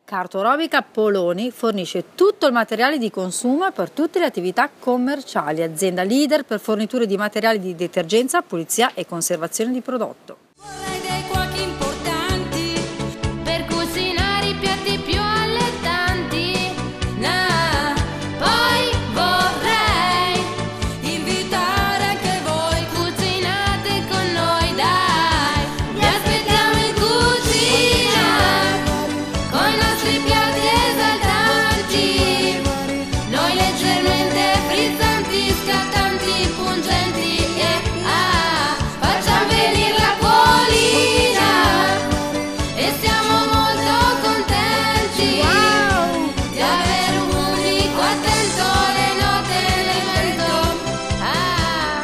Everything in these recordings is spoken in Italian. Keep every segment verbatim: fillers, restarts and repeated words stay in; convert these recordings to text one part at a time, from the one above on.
Cartorobica Poloni fornisce tutto il materiale di consumo per tutte le attività commerciali, azienda leader per forniture di materiali di detergenza, pulizia e conservazione di prodotto. Vorrei dei cuochi importanti per cucinare i piatti più allettanti. Nah, poi vorrei invitare anche voi, cucinate con noi, dai. Vi aspettiamo in cucina con i nostri piatti esaltanti, noi leggermente frizzanti, scattanti, pungenti e ah, facciamo venire la colina e siamo molto contenti di avere un unico attento alle note elemento. Ah.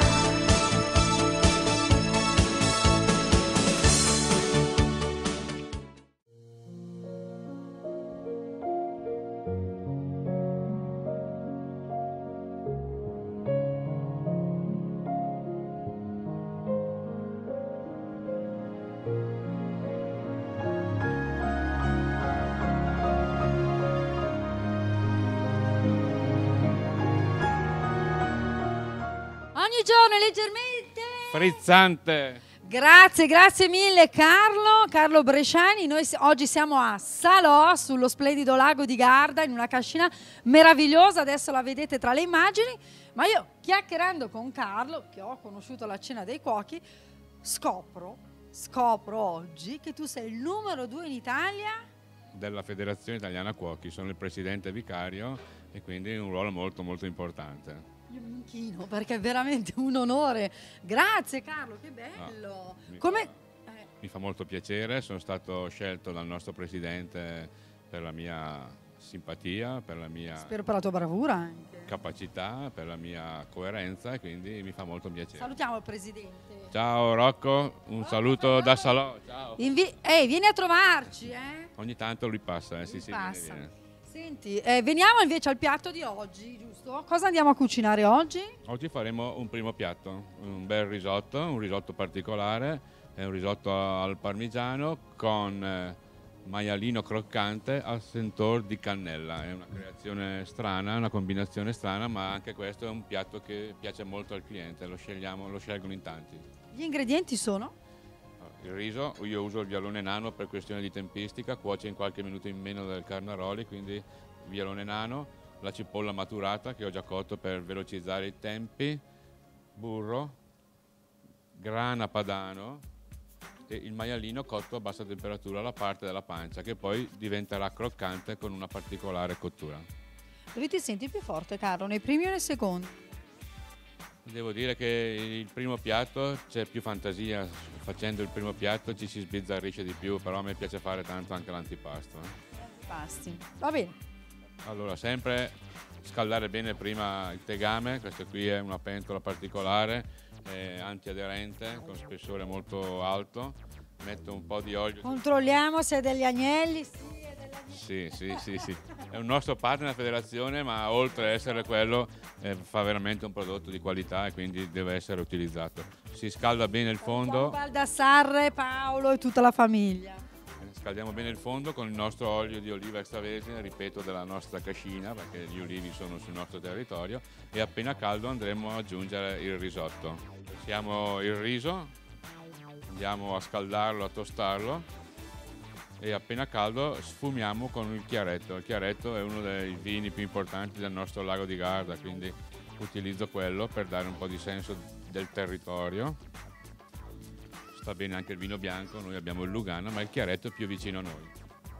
Ogni giorno leggermente frizzante. Grazie, grazie mille Carlo, Carlo Bresciani. Noi s- oggi siamo a Salò, sullo splendido lago di Garda, in una cascina meravigliosa, adesso la vedete tra le immagini, ma io chiacchierando con Carlo, che ho conosciuto alla cena dei cuochi, scopro, scopro oggi che tu sei il numero due in Italia. Della Federazione Italiana Cuochi, sono il presidente vicario e quindi un ruolo molto molto importante. Io mi inchino perché è veramente un onore. Grazie Carlo, che bello. mi Come... fa- eh, Mi fa molto piacere, sono stato scelto dal nostro presidente per la mia simpatia, per la mia spero per la tua bravura anche. capacità, per la mia coerenza e quindi mi fa molto piacere. Salutiamo il presidente. Ciao Rocco, un saluto da Salò. Ciao. Invi- Ehi, vieni a trovarci, eh? Ogni tanto lui passa, eh? sì, Lui sì, passa. viene, viene. Senti, eh, veniamo invece al piatto di oggi, giusto? Cosa andiamo a cucinare oggi? Oggi faremo un primo piatto, un bel risotto, un risotto particolare, è un risotto al parmigiano con eh, maialino croccante al sentore di cannella. È una creazione strana, una combinazione strana, ma anche questo è un piatto che piace molto al cliente, lo scegliamo, lo scelgono in tanti. Gli ingredienti sono? Il riso, io uso il vialone nano per questione di tempistica, cuoce in qualche minuto in meno del carnaroli, quindi vialone nano, la cipolla maturata che ho già cotto per velocizzare i tempi, burro, grana padano e il maialino cotto a bassa temperatura alla parte della pancia che poi diventerà croccante con una particolare cottura. Dove ti senti più forte, Carlo? Nei primi o nei secondi? Devo dire che il primo piatto c'è più fantasia, facendo il primo piatto ci si sbizzarrisce di più, però a me piace fare tanto anche l'antipasto. eh. Basti. Va bene. Allora, sempre scaldare bene prima il tegame, questo qui è una pentola particolare, è antiaderente, con spessore molto alto, metto un po' di olio. Controlliamo se è degli agnelli. Sì, è degli agnelli. Sì, sì, sì, sì. È un nostro partner la federazione, ma oltre a essere quello eh, fa veramente un prodotto di qualità e quindi deve essere utilizzato. Si scalda bene il fondo, Baldassarre, Paolo e tutta la famiglia. eh, scaldiamo bene il fondo con il nostro olio di oliva extravergine, ripeto, della nostra cascina, perché gli ulivi sono sul nostro territorio, e appena caldo andremo ad aggiungere il risotto. Versiamo il riso, andiamo a scaldarlo, a tostarlo, e appena caldo sfumiamo con il chiaretto. Il chiaretto è uno dei vini più importanti del nostro lago di Garda, quindi utilizzo quello per dare un po' di senso del territorio. Sta bene anche il vino bianco, noi abbiamo il Lugano, ma il chiaretto è più vicino a noi.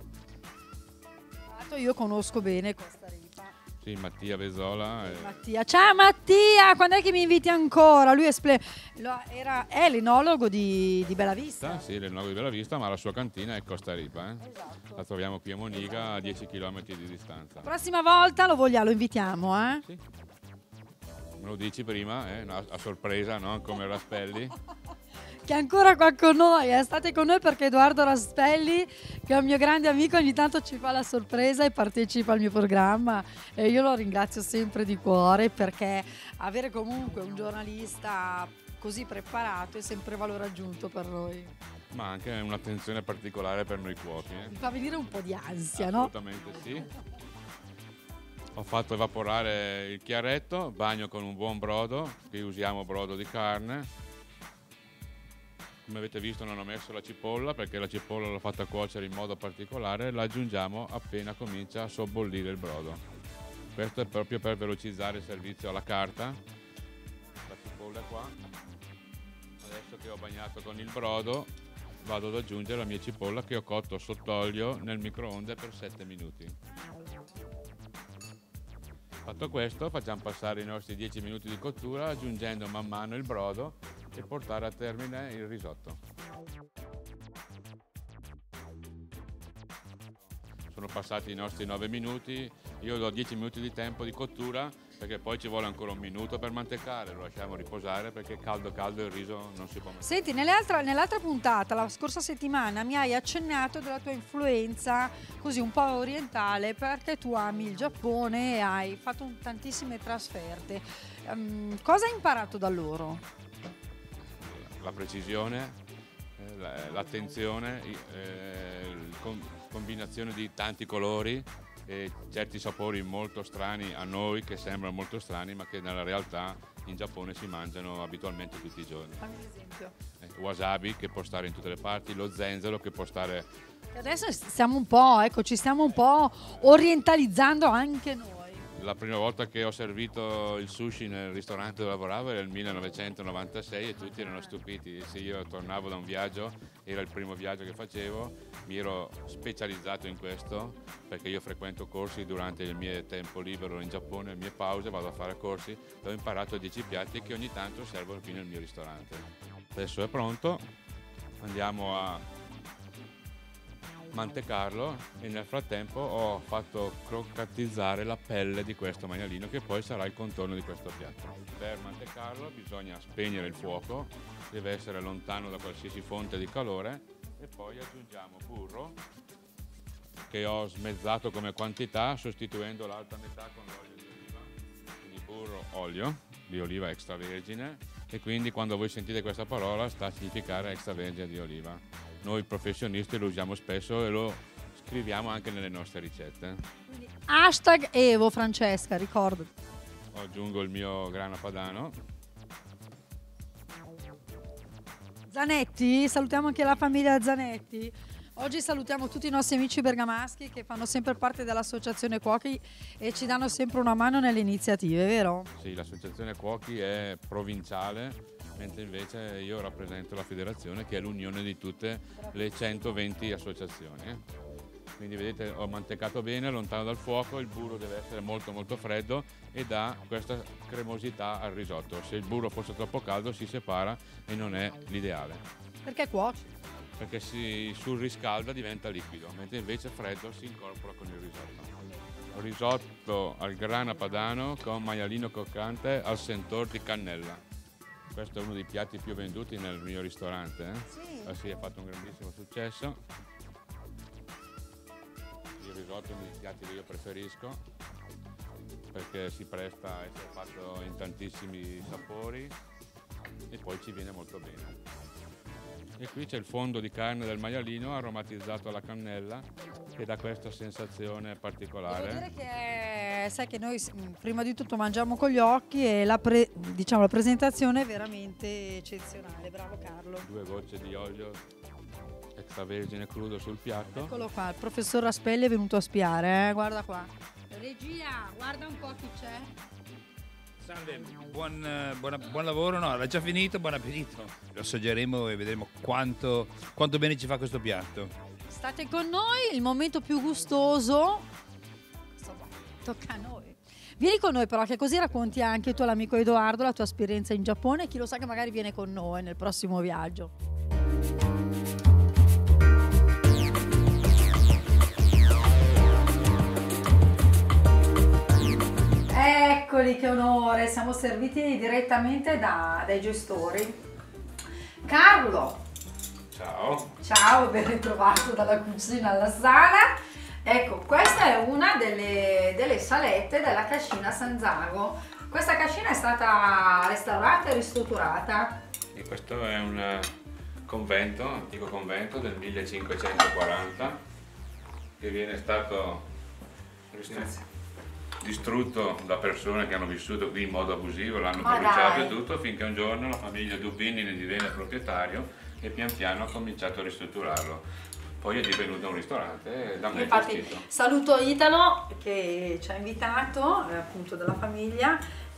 Io conosco bene Costa Rica. Sì, Mattia Vezzola. eh, Mattia. Ciao Mattia, quando è che mi inviti ancora? Lui è, sple- lo- era, è l'enologo di, di Bella Vista. Sì, il Nogo di Bella Vista, ma la sua cantina è Costa Rica. Eh? Esatto. La troviamo qui a Moniga, a dieci chilometri di distanza. La prossima volta lo vogliamo, lo invitiamo, eh? Sì. Me lo dici prima, eh? No, a sorpresa, no? Come Raspelli. Che è ancora qua con noi, eh? State con noi perché Edoardo Raspelli, che è un mio grande amico, ogni tanto ci fa la sorpresa e partecipa al mio programma e io lo ringrazio sempre di cuore perché avere comunque un giornalista così preparato è sempre valore aggiunto per noi. ma anche un'attenzione particolare per noi cuochi. Eh. Mi fa venire un po' di ansia, Assolutamente no? Sì. Ho fatto evaporare il chiaretto, bagno con un buon brodo, qui usiamo brodo di carne. Come avete visto non ho messo la cipolla perché la cipolla l'ho fatta cuocere in modo particolare, la aggiungiamo appena comincia a sobbollire il brodo. Questo è proprio per velocizzare il servizio alla carta. La cipolla è qua. Adesso che ho bagnato con il brodo vado ad aggiungere la mia cipolla che ho cotto sott'olio nel microonde per sette minuti. Fatto questo facciamo passare i nostri dieci minuti di cottura aggiungendo man mano il brodo e portare a termine il risotto. Sono passati i nostri nove minuti, io do dieci minuti di tempo di cottura perché poi ci vuole ancora un minuto per mantecare, lo lasciamo riposare perché caldo caldo il riso non si può mangiare. Senti, nell'altra, nell'altra puntata, la scorsa settimana, mi hai accennato della tua influenza così un po' orientale perché tu ami il Giappone e hai fatto un, tantissime trasferte. Um, cosa hai imparato da loro? La precisione, eh, l'attenzione, eh, la combinazione di tanti colori e certi sapori molto strani a noi, che sembrano molto strani ma che nella realtà in Giappone si mangiano abitualmente tutti i giorni. Fammi un esempio. Eh, wasabi che può stare in tutte le parti, lo zenzero che può stare... Adesso stiamo un po', ecco, ci stiamo un po' orientalizzando anche noi. La prima volta che ho servito il sushi nel ristorante dove lavoravo era il millenovecentonovantasei e tutti erano stupiti. Se io tornavo da un viaggio, era il primo viaggio che facevo, mi ero specializzato in questo perché io frequento corsi durante il mio tempo libero in Giappone, le mie pause, vado a fare corsi dove ho imparato dieci piatti che ogni tanto servono qui nel mio ristorante. Adesso è pronto, andiamo a mantecarlo e nel frattempo ho fatto croccatizzare la pelle di questo maialino che poi sarà il contorno di questo piatto. Per mantecarlo bisogna spegnere il fuoco, deve essere lontano da qualsiasi fonte di calore e poi aggiungiamo burro che ho smezzato come quantità sostituendo l'altra metà con l'olio di oliva, quindi burro, olio di oliva extravergine e quindi quando voi sentite questa parola sta a significare extravergine di oliva. Noi professionisti lo usiamo spesso e lo scriviamo anche nelle nostre ricette. Quindi, hashtag Evo Francesca, ricordo. Aggiungo il mio grana padano. Zanetti, salutiamo anche la famiglia Zanetti. Oggi salutiamo tutti i nostri amici bergamaschi che fanno sempre parte dell'associazione Cuochi e ci danno sempre una mano nelle iniziative, vero? Sì, l'associazione Cuochi è provinciale, mentre invece io rappresento la federazione che è l'unione di tutte le centoventi associazioni. Quindi vedete ho mantecato bene, lontano dal fuoco, il burro deve essere molto molto freddo e dà questa cremosità al risotto. Se il burro fosse troppo caldo si separa e non è l'ideale. Perché cuoci? Perché si surriscalda, diventa liquido, mentre invece freddo si incorpora con il risotto. Risotto al grana padano con maialino croccante al sentor di cannella. Questo è uno dei piatti più venduti nel mio ristorante. Eh? Sì. Ah, sì, ha fatto un grandissimo successo. Il risotto è uno dei piatti che io preferisco perché si presta a essere fatto in tantissimi sapori e poi ci viene molto bene. E qui c'è il fondo di carne del maialino aromatizzato alla cannella che dà questa sensazione particolare. Devo dire che sai che noi prima di tutto mangiamo con gli occhi e la, pre, diciamo, la presentazione è veramente eccezionale. Bravo Carlo. Due gocce di olio extravergine crudo sul piatto. Eccolo qua, il professor Raspelli è venuto a spiare, eh? Guarda qua. Regia, guarda un po' chi c'è. Salve, buon, eh, buona- buon lavoro, no, l'ha già finito, buon appetito. Lo assaggeremo e vedremo quanto, quanto bene ci fa questo piatto. State con noi, il momento più gustoso. Insomma, tocca a noi. Vieni con noi però che così racconti anche tu all'amico Edoardo la tua esperienza in Giappone e chi lo sa che magari viene con noi nel prossimo viaggio. Eccoli, che onore, siamo serviti direttamente da, dai gestori. Carlo, Ciao. ciao, ben ritrovato dalla cucina alla sala. Ecco, questa è una delle, delle salette della cascina San Zago. Questa cascina è stata restaurata e ristrutturata. E questo è un convento, antico convento del millecinquecentoquaranta, che viene stato Grazie. distrutto da persone che hanno vissuto qui in modo abusivo, l'hanno Ma bruciato dai. e tutto, finché un giorno la famiglia Dubini ne divenne proprietario e pian piano ha cominciato a ristrutturarlo. Poi è divenuto un ristorante e da me Infatti gestito. saluto Italo che ci ha invitato, eh, appunto della famiglia,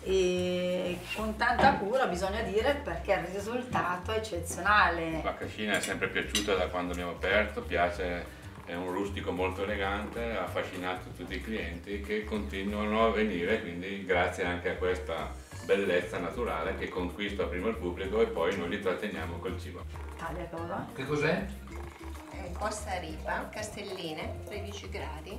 e con tanta cura bisogna dire, perché il risultato è eccezionale. La cascina è sempre piaciuta da quando abbiamo aperto, piace, è un rustico molto elegante, ha affascinato tutti i clienti che continuano a venire, quindi grazie anche a questa bellezza naturale che conquista prima il pubblico e poi noi li tratteniamo col cibo. Taglia cosa? Che cos'è? Eh, Costa Ripa, Castelline, tredici gradi,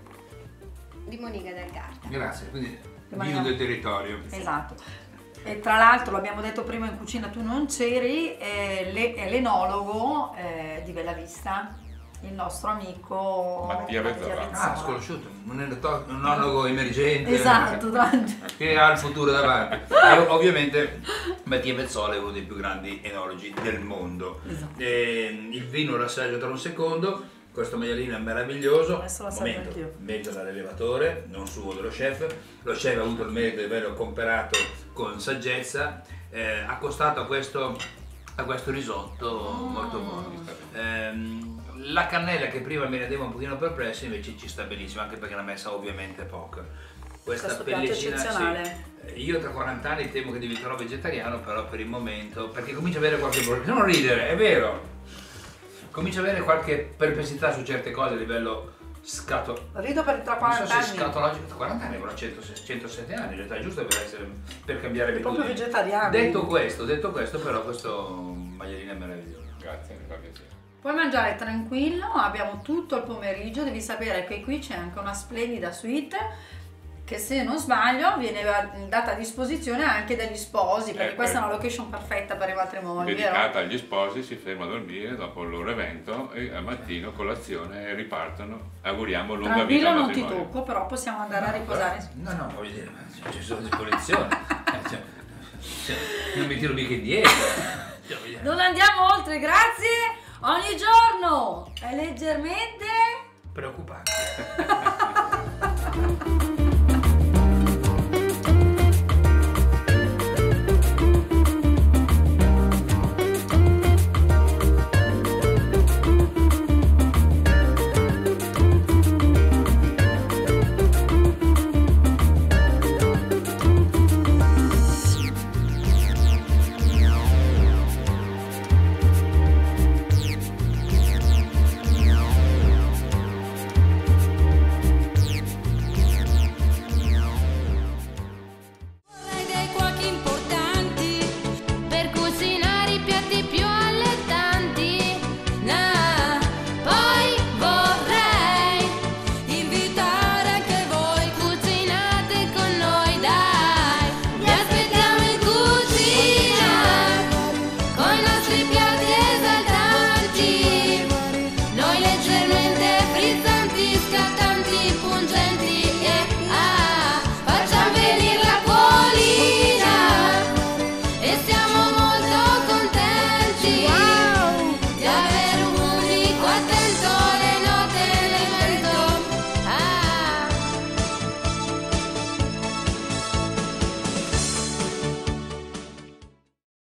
di Monica del Garda. Grazie, quindi Rimaniamo- vino del territorio. Esatto. E tra l'altro, l'abbiamo detto prima in cucina, tu non c'eri, è le- è l'enologo eh, di Bella Vista, il nostro amico Mattia Vezzola. Vezzola. Ah, sconosciuto, un enologo, un enologo emergente. Esatto, tra- Che ha il futuro davanti. E ovviamente Mattia Vezzola è uno dei più grandi enologi del mondo. Esatto. E il vino lo assaggio tra un secondo. Questo maialino è meraviglioso. Adesso lo assaggio Momento, anch'io. meglio dall'elevatore, non suo dello chef. Lo chef ha avuto il merito di averlo comperato con saggezza, eh, accostato a questo, a questo risotto molto buono. Ehm, la cannella che prima mi rendeva un pochino perplesso invece ci sta benissimo, anche perché l'ha messa ovviamente poca. Questa Questo piatto pellicina, eccezionale. sì. Eh, Io tra quaranta anni temo che diventerò vegetariano, però per il momento, perché comincio ad avere qualche problema. Non ridere, è vero. Comincio ad avere qualche perplessità su certe cose a livello scato. Rido per tra Non so quaranta se anni. scatologico, tra quaranta anni avrò cento centosette anni, l'età giusta per essere per cambiare È abitudini. proprio vegetariano. Detto questo, detto questo, però questo maialino è meraviglioso. Grazie, mi fa piacere. Puoi mangiare tranquillo, abbiamo tutto il pomeriggio, devi sapere che qui c'è anche una splendida suite che, se non sbaglio, viene data a disposizione anche dagli sposi, perché Eh, questa è per- una location perfetta per i matrimoni, vero? Dedicata agli sposi, si ferma a dormire dopo il loro evento e al mattino colazione e ripartono. Auguriamo lunga vita Tranquillo, al non ti matrimonio. tocco, però possiamo andare a riposare. No, no, voglio dire, ma ci sono a disposizione. Eh, cioè, cioè, non mi tiro mica indietro. Cioè, voglio dire. Non andiamo oltre, grazie! Ogni giorno è leggermente... Preoccupante.